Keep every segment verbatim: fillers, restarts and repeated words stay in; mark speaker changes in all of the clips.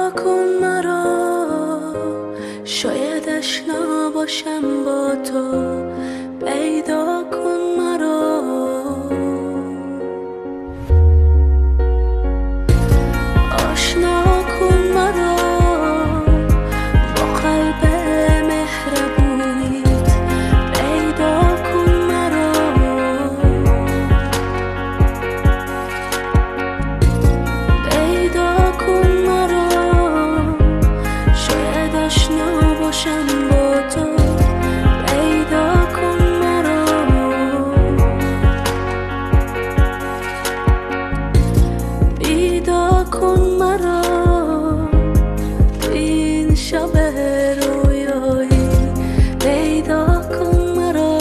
Speaker 1: پیدا کن مرا، شاید اشنا باشم با تو. پیدا کن مرا، آشنا کن مرا با قلب مهربونیت. پیدا کن مرا، پیدا کن مرا، شاید آشنا باشم با تو. پیدا کن مرا، پیدا کن مرا تو این شب رویایی. پیدا کن مرا،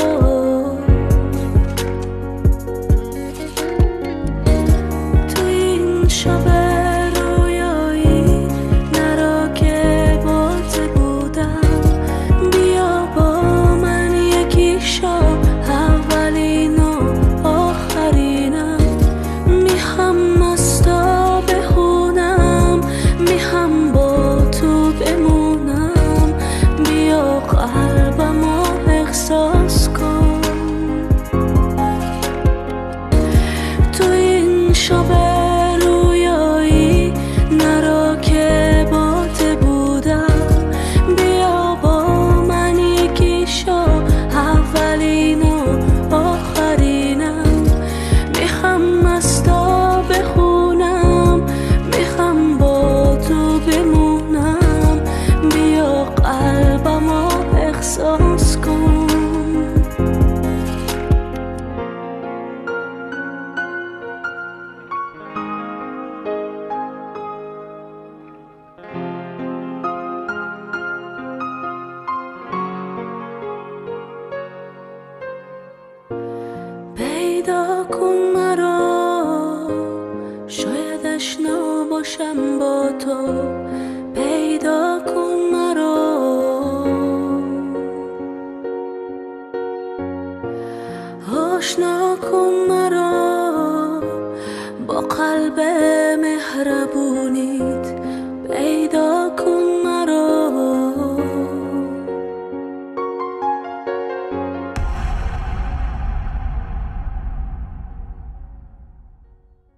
Speaker 1: تو این شب رویایی. نرا که بات بودم، بیا با من یکی شو. اولین و آخرینم، میخوام از تو بخونم، میخوام با تو بمونم. بیا قلبمو احساس کن، تو این شب رویایی. نرا که بات بودم، بیا با من یکی شو. اولین و آخرینم، میخوام از تو بخونم، میخوام با تو بمونم. بیا قلبمو احساس کن. پیدا کن مرا، شاید اشنا باشم با تو.